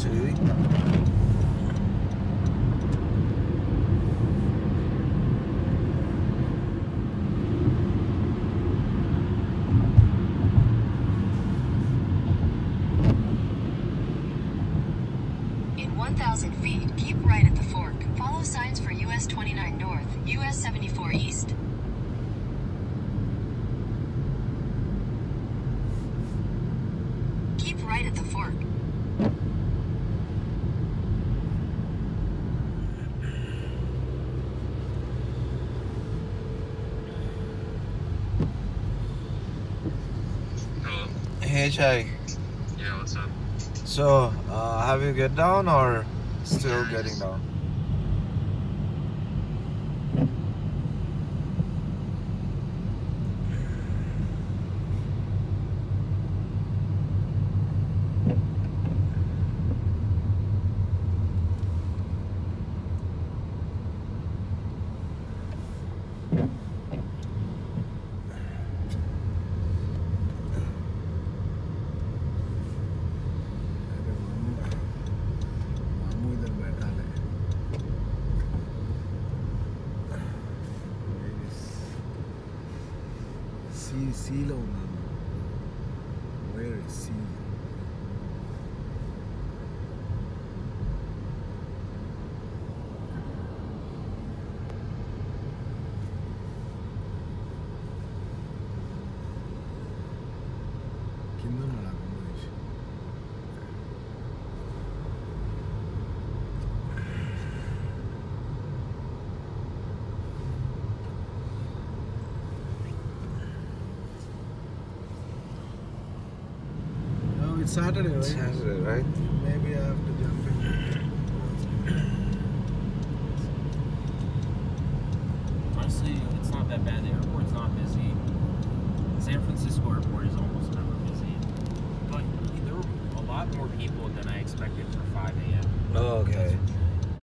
actually. In 1,000 feet, keep right at the fork. Follow signs for US 29 North, US 74 East. Keep right at the fork. Hello. Hey, Chai. Yeah, what's up? So, have you get down or still Yeah, getting just- down? मामू इधर बैठा है सी లో ఉన్నాను where is సి కింద ఉన్నాడు accommodation No, it's Saturday, right? Saturday, right? Maybe I have to jump in. Honestly, it's not that bad. The airport's not busy. San Francisco airport is almost never busy. But there were a lot more people than I expected for 5 a.m. Oh, okay.